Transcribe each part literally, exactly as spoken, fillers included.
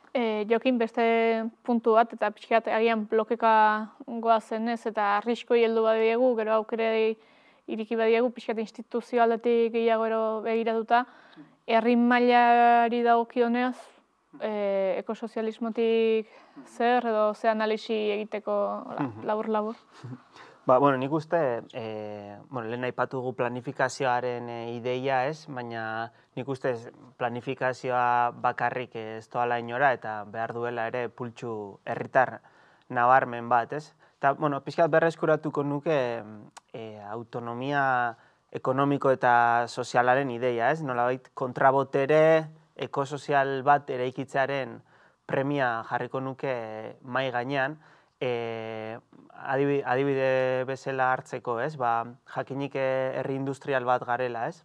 E, jokin beste puntu bat, eta pixkat agian blokeka goazen ez, eta arriskoi heldu badiegu, gero aukere iriki badiegu, pixkat instituzio aldetik gehiago ero begiratuta, herri mailari dagokionez, e, ekosozialismotik zer edo ze analisi egiteko labur-labur. Ba, bueno, nik uste, e, bueno, lehen aipatugu planifikazioaren e, ideia ez, baina nik uste planifikazioa bakarrik ez doala inora eta behar duela ere pultsu herritar nabarmen bat, ez? Eta, bueno, pixkat berreskuratuko nuke e, autonomia ekonomiko eta sozialaren ideia, ez? Nolabait kontrabotere ekosozial bat eraikitzearen premia jarriko nuke mai gainean, E, adibide bezala hartzeko, ez? Ba, jakinik herri industrial bat garela, ez?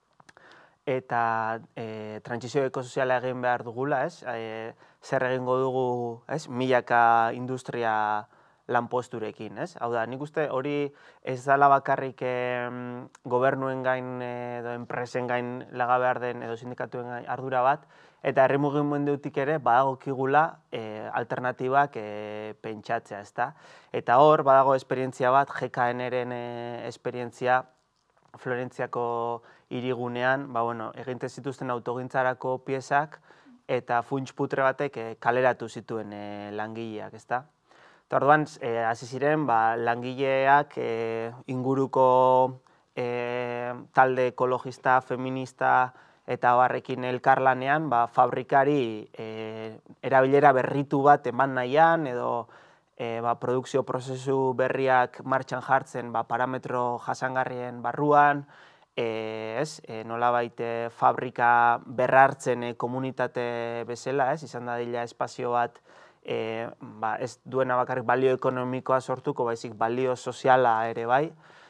Eta e, trantsizio ekosoziala egin behar dugula, ez? E, zer egingo dugu, ez? Milaka industria lanposturekin, ez? Hau da, nik uste hori ez dela bakarrik e, gobernuen gain edo enpresen gain laga behar den edo sindikatuen gain ardura bat, eta herri mugimendutik ere badagokigula e, alternatibak e, pentsatzea, ezta? Eta hor badago esperientzia bat, G K N-ren e, esperientzia Florentziako hirigunean, ba bueno, egiten zituzten autogintzarako piezak eta funts putre batek e, kaleratu zituen e, langileak, ezta? Eta orduan, e, hasi ziren, ba, langileak e, inguruko e, talde ekologista, feminista, eta barrekin elkarlanean ba, fabrikari e, erabilera berritu bat eman nahian edo e, ba, produkzio prozesu berriak martxan jartzen ba, parametro jasangarrien barruan, e, ez, e, nolabait e, fabrika berrartzen e, komunitate bezala, ez, izan dadila espazio bat e, ba, ez duena bakarrik balio ekonomikoa sortuko, baizik balio soziala ere bai.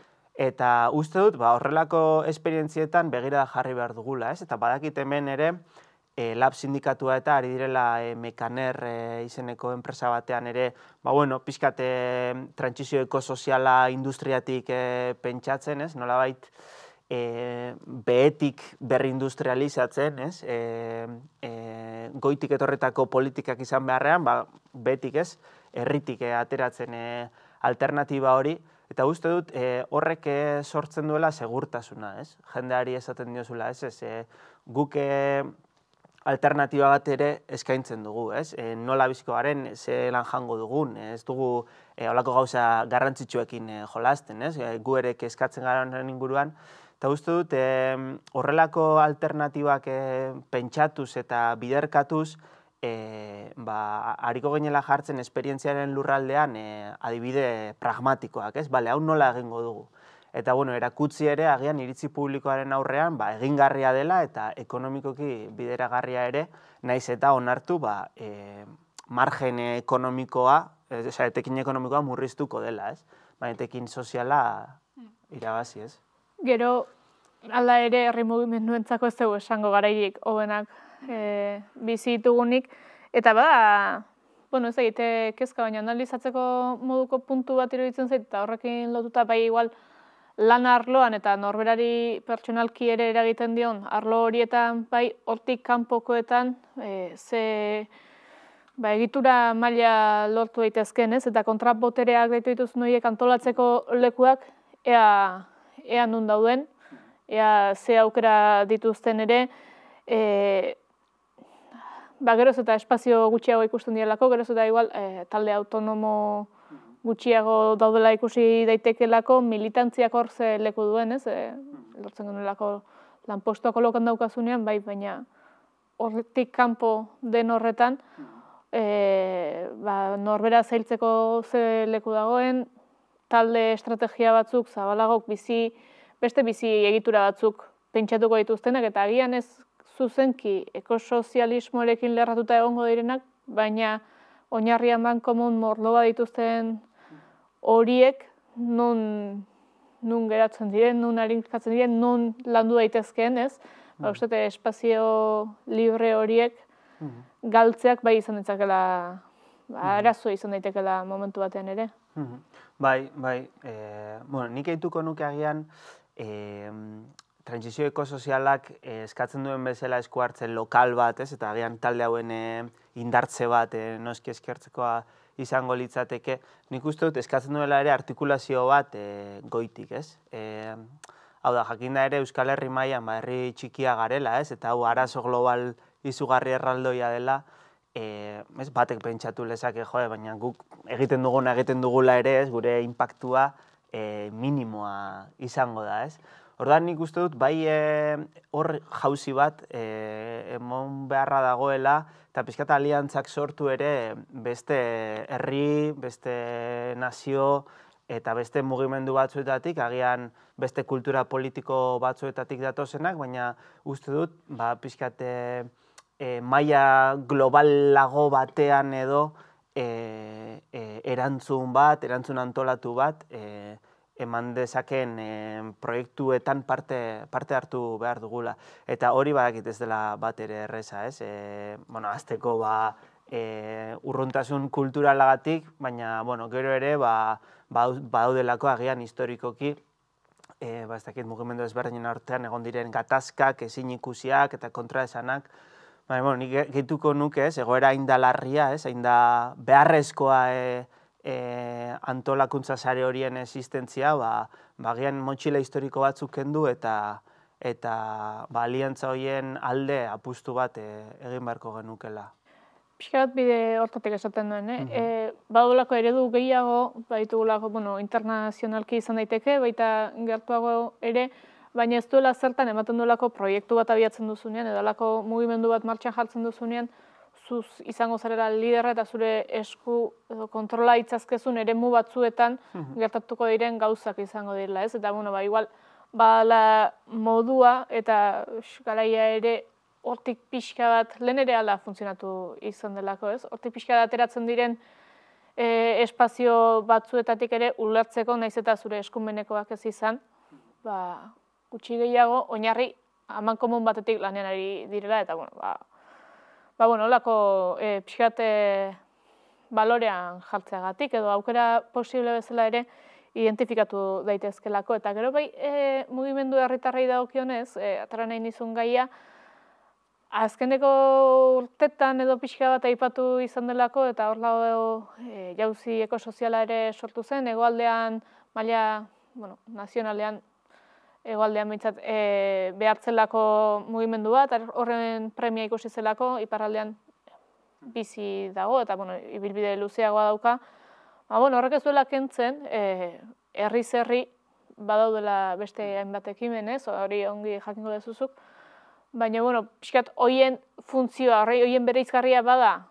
Eta uste dut, ba, horrelako esperientzietan begira jarri behar dugula, ez? Eta badakit hemen ere, e, lab sindikatua eta ari direla e, Mekaner e, izeneko enpresa batean ere, ba, bueno, pixkat e, trantsizio ekosoziala industriatik e, pentsatzen, ez? Nolabait, e, behetik berrindustrializatzen, ez? E, e, goitik etorretako politikak izan beharrean, ba, behetik ez, herritik e, ateratzen e, alternatiba hori, eta uste dut e, horrek e, sortzen duela segurtasuna, ez? Jendeari esaten diozula, ez? Ez e, guk e, alternatiba bat ere eskaintzen dugu, ez? E, nola biziko garen, ze lan jango dugun, ez dugu e, olako gauza garrantzitsuekin e, jolasten, ez? E, gu ere kezkatzen garen inguruan, eta uste dut e, horrelako alternatibak e, pentsatuz eta biderkatuz, E, ba, hariko ginela jartzen esperientziaren lurraldean e, adibide pragmatikoak, ez? Bale, hau nola egingo dugu. Eta, bueno, erakutzi ere agian iritzi publikoaren aurrean ba, egingarria dela eta ekonomikoki bideragarria ere, naiz eta onartu ba, e, margen ekonomikoa, ez, etekin ekonomikoa murriztuko dela, ez? Baina etekin soziala irabazi, ez? Gero, alda ere herri mugimenduentzako ez dugu esango garairik hobenak e, bizi ditugunik, eta bada, bueno, ez egite kezka, baina analizatzeko moduko puntu bat iruditzen zait, eta horrekin lotuta bai igual lan arloan eta norberari pertsonalki ere eragiten dion, arlo horietan bai hortik kanpokoetan e, ze ba, egitura maila lortu daitezken, ez? Eta kontrabotereak deitu dituzun horiek antolatzeko lekuak ea, ea nun dauden, ea ze aukera dituzten ere, e, ba, geroz eta espazio gutxiago ikusten direlako, geroz eta igual e, talde autonomo gutxiago daudela ikusi daitekelako, militantziak hor ze leku duen, ez? E, lortzen genuelako lanpostuak kolokan daukazunean, bai, baina horretik kanpo den horretan, e, ba, norbera zailtzeko ze leku dagoen, talde estrategia batzuk, zabalagok bizi, beste bizi egitura batzuk pentsatuko dituztenak, eta agian ez zuzenki ekosozialismoarekin lerratuta egongo direnak, baina oinarrian bankomun morloa dituzten horiek nun, nun geratzen diren, nun harinkatzen diren, nun landu daitezkeen, ez? Ba, uste, espazio libre horiek galtzeak bai izan ditzakela, ba, arazo izan daitekela momentu batean ere. Bai, bai, e, bueno, nik eituko nuke agian, e, trantsizio ekosozialak eh, eskatzen duen bezala esku hartzen lokal bat, ez? Eta agian talde hauen eh, indartze bat, eh, noski eskertzekoa izango litzateke, nik uste dut eskatzen duela ere artikulazio bat eh, goitik, ez? Eh, hau da, jakinda ere Euskal Herri mailan ba, herri txikia garela, ez? Eta hau arazo global izugarri erraldoia dela, eh, ez? Batek pentsatu lezake, joe, baina guk egiten duguna egiten dugula ere, ez? Gure inpaktua eh, minimoa izango da, ez? Orduan nik uste dut, bai hor jauzi bat emon beharra dagoela, eta pixkat aliantzak sortu ere beste herri, beste nazio, eta beste mugimendu batzuetatik, agian beste kultura politiko batzuetatik datozenak, baina uste dut, ba, pixkat maila globalago batean edo erantzun bat, erantzun antolatu bat, eman dezaken proiektuetan parte, parte hartu behar dugula. Eta hori badakit ez dela bat ere erreza, ez? E, bueno, azteko ba, e, urruntasun kulturalagatik, baina, bueno, gero ere, ba, badaudelako agian historikoki, e, ba, ez dakit mugimendu ezberdinen artean egon diren gatazkak, ezin ikusiak eta kontraesanak. Baina, bueno, nik gehituko nuke, ez, egoera hain da larria, ez, hain da beharrezkoa e, E, antolakuntza sare horien existentzia, ba, bagian motxila historiko batzuk kendu eta eta ba, aliantza horien alde apustu bat e, egin beharko genukela. Pixka bat bide hortatik esaten duen, eh? Mm -hmm. e, badulako eredu gehiago, baitugulako, bueno, internazionalki izan daiteke, baita gertuago ere, baina ez duela zertan ematen duelako proiektu bat abiatzen duzunean, edo alako mugimendu bat martxan jartzen duzunean, zuz izango zarela liderra eta zure esku edo kontrola itzazkezun eremu batzuetan gertatuko diren gauzak izango direla, ez? Eta, bueno, ba, igual, bala modua eta garaia ere hortik pixka bat, lehen ere ala funtzionatu izan delako, ez? Hortik pixka bat ateratzen diren e, espazio batzuetatik ere ulertzeko, naiz eta zure eskumenekoak ez izan, ba, gutxi gehiago, oinarri amankomun batetik lanean ari direla, eta, bueno, ba, Ba, bueno, olako e, pixkat e, balorean jartzeagatik edo aukera posible bezala ere identifikatu daitezkelako. Eta gero bai e, mugimendu herritarrei dagokionez, e, atara nahi nizun gaia, azkeneko urtetan edo pixka bat aipatu izan delako eta hor lago e, jauzi ekosoziala ere sortu zen, hegoaldean maila, bueno, nazionalean, egoaldean behintzat e, behartzelako mugimendu bat, horren premia ikusi zelako, iparraldean bizi dago, eta bueno, ibilbide luzeagoa dauka. Ba, bueno, horrek ez duela kentzen, e, herriz herri badaudela beste hainbat ekimen, ez, hori ongi jakingo dezuzuk, baina, bueno, pixkat, hoien funtzioa, hoien bereizgarria bada,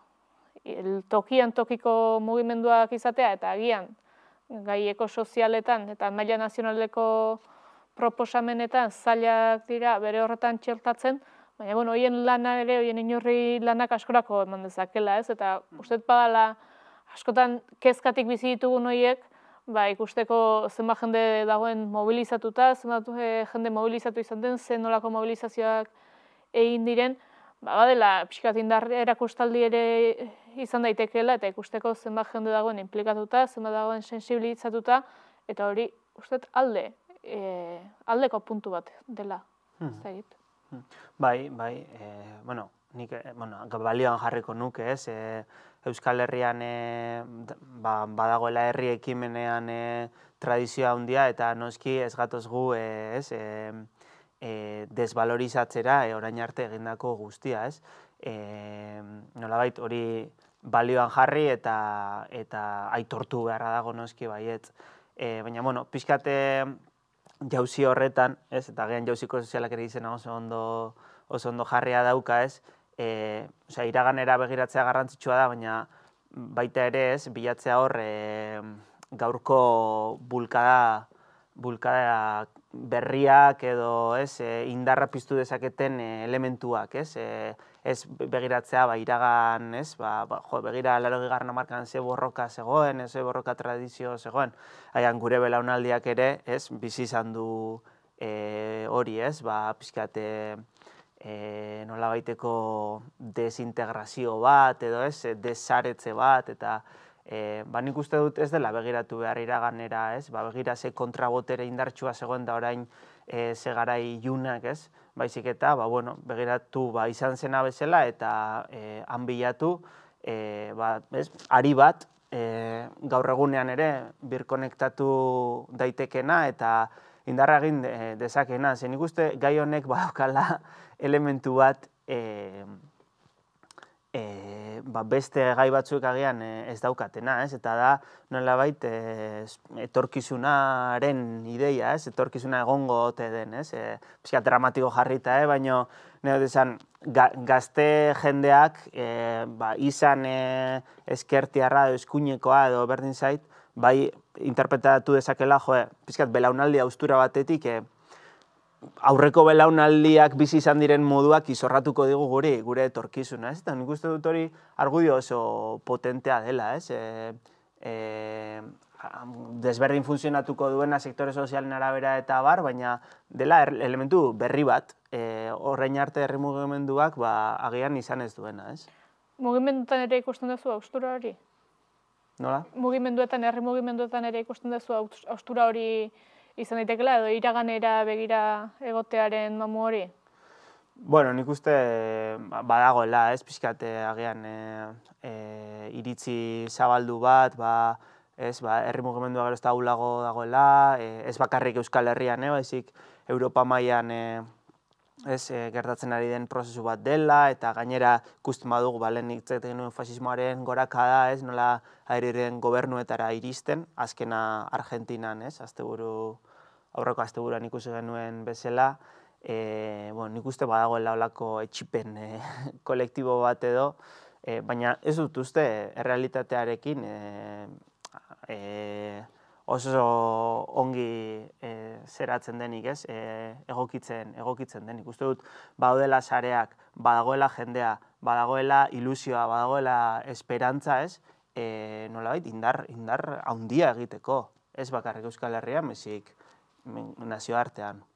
tokian tokiko mugimenduak izatea, eta agian, gai ekosozialetan eta maila nazionaleko proposamenetan zailak dira bere horretan txertatzen, baina, bueno, hoien lana ere, hoien inorri lanak askorako eman dezakela, ez? Eta uste badala askotan kezkatik bizi ditugun horiek, ba, ikusteko zenbat jende dagoen mobilizatuta, zenbat jende mobilizatu izan den, zen nolako mobilizazioak egin diren, ba, badela pixkat indar erakustaldi ere izan daitekeela, eta ikusteko zenbat jende dagoen implikatuta, zenbat dagoen sensibilizatuta, eta hori, uste alde, E, aldeko puntu bat dela, ez da egit. Bai, bai, e, bueno, nik bueno, balioan jarriko nuke, ez, e, Euskal Herrian e, ba, badagoela herri ekimenean e, tradizioa handia eta noski ez gatoz gu e, ez, e, e, desvalorizatzera e, orain arte egindako guztia, ez. E, nolabait hori balioan jarri eta, eta aitortu beharra dago noski baietz. E, baina, bueno, pixkate jauzi horretan, ez, eta agian jauziko sozialak ere izena oso ondo, oso ondo jarria dauka, ez, e, osea, iraganera begiratzea garrantzitsua da, baina baita ere, ez, bilatzea hor e, gaurko bulkada, bulkada berriak edo, ez, e, indarra piztu dezaketen e, elementuak, ez, e, ez begiratzea, ba, iragan, ez, ba, ba, jo, begira laurogehigarren hamarkadan ze borroka zegoen, ze borroka tradizio zegoen, haian gure belaunaldiak ere, ez, bizi izan du e, hori, ez, ba, pixkate e, nola baiteko desintegrazio bat, edo ez, desaretze bat, eta e, ba, nik uste dut ez dela begiratu behar iraganera, ez, ba, begira ze kontrabotere indartsua zegoen da orain e, ze garai ilunak, ez? Baizik eta, ba, bueno, begiratu ba, izan zena bezala eta e, han bilatu, e, ba, ez, ari bat, e, gaur egunean ere birkonektatu daitekena eta indarra egin e, dezakena. Zen ikuste gai honek badaukala elementu bat e, e, ba, beste gai batzuk agian e, ez daukatena, ez? Eta da, nolabait, e, etorkizunaren ideia, ez? Etorkizuna egongo ote den, ez? E, pixka dramatiko jarrita, eh? Baina, nire desan, ga, gazte jendeak, e, ba, izan e, eskertiarra edo eskuinekoa edo berdin zait, bai interpretatu dezakela, joe, pixkat belaunaldi austura batetik, e, aurreko belaunaldiak bizi izan diren moduak izorratuko digu guri, gure etorkizuna, ez? Eta nik uste dut hori argudio oso potentea dela, ez? E, e, desberdin funtzionatuko duena sektore sozialen arabera eta bar, baina dela elementu berri bat, e, horrein arte herri mugimenduak ba, agian izan ez duena, ez? Mugimenduetan ere ikusten duzu haustura hori? Nola? Mugimenduetan, herri mugimenduetan ere ikusten duzu haustura hori izan daitekela edo iraganera begira egotearen mamu hori? Bueno, nik uste badagoela, ez, pixkate agian e, e, iritzi zabaldu bat, ba, ez, ba, herri mugimendua gero ez da ahulago dagoela, e, ez bakarrik Euskal Herrian, e, baizik Europa mailan e, ez, e, gertatzen ari den prozesu bat dela, eta gainera ikusten badugu, ba, lehen hitz egiten genuen fasismoaren gorakada, ez, nola airiren gobernuetara iristen, azkena Argentinan, ez, asteburu, aurreko asteburuan ikusi genuen bezala, e, bueno, nik uste badagoela olako etxipen e, kolektibo bat edo, e, baina ez dut uste errealitatearekin e, e, oso ongi e, zeratzen denik, ez, e, egokitzen, egokitzen denik. Uste dut badaudela sareak, badagoela jendea, badagoela ilusioa, badagoela esperantza, ez, e, nolabait indar, indar handia egiteko, ez bakarrik Euskal Herrian, baizik nazioartean.